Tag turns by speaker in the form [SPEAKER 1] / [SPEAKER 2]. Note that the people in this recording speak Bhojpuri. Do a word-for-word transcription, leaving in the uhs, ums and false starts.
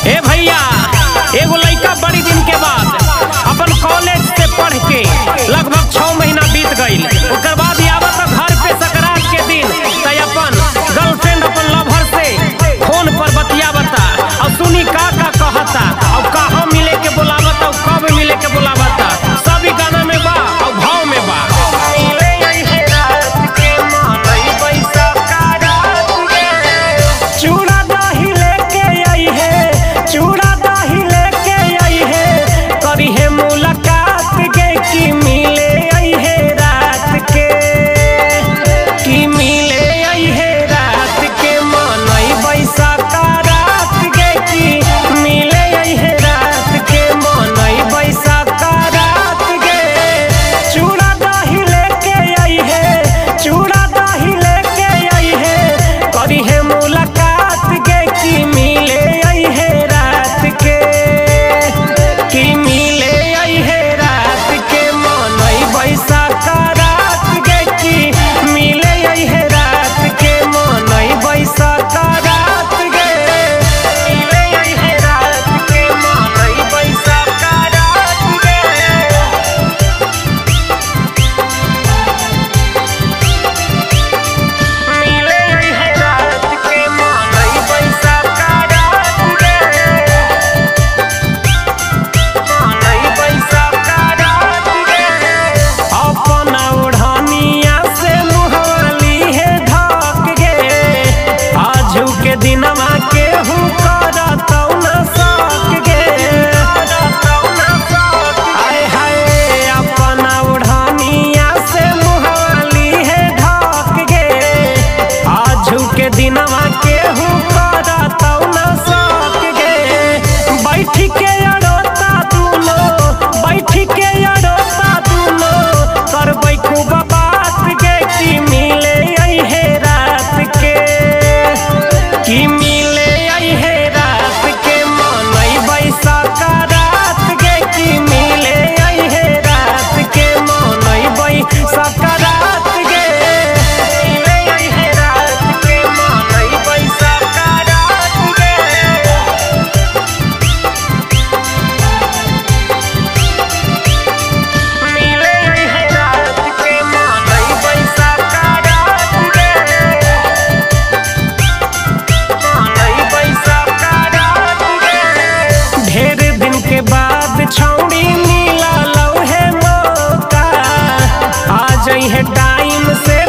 [SPEAKER 1] ए भैया, एगो लड़का बड़ी दिन के बाद अपन कॉलेज से पढ़ के लगभग छह महीना बीत गई। उसके बाद आवत घर पे सकरात के दिन तय अपन गर्लफ्रेंड अपन लवर से फोन पर बतियावता और सुनी का का कहता और कहाँ मिले के बुलावता और कब मिले के बुलावता, सभी गाना में बा और भाव में बा। चूड़ा दही लेके आई है, चूड़ा दही लेके आई है, करी है मुलाकात गे की मिले आई है रात के, की मिले आई है रात के मनई बैसाखा रात गे की मिले आई है रात के मनई बैसाखा रात गे। चूड़ा दही लेके आई है, चूड़ा दही लेके आई है, करी है मुलाकात गे की मिले आई है रात के, की मिले आई है रात के मनई बैसाखा रात गे की मिले आई है रात के मनई बैसाखा रात गे, मिले आई है रात के मनई बैसाखा रात गे। मिले आई है रात के मनई बैसाखा रात गे, मनई बैसाखा रात गे। अपना ओढ़निया से मुहवाली है ढक गे, आजू के दिनमा के हूँ करतौ न सक गे, आय हाय अपना ओढ़निया से मुहवाली है ढक गे, आजू के दिनमा के हूँ करतौ न सक गे। बैठ के अड़ोता दूनो, बैठ के अड़ोता दूनो, करबै खूब बात गे की मिले आई है रात के, की मिले आई है रात के मनई बैसाखा रात गे की मिले आई है रात के मनई बैसाखा रात गे, मिले आई है रात के मनई बैसाखा रात गे। मिले आई है रात के मनई बैसाखा रात गे, मनई बैसाखा रात गे। ढेर दिन के बाद छौड़ी मिला लौ है मौका, आ जाई है टाइम से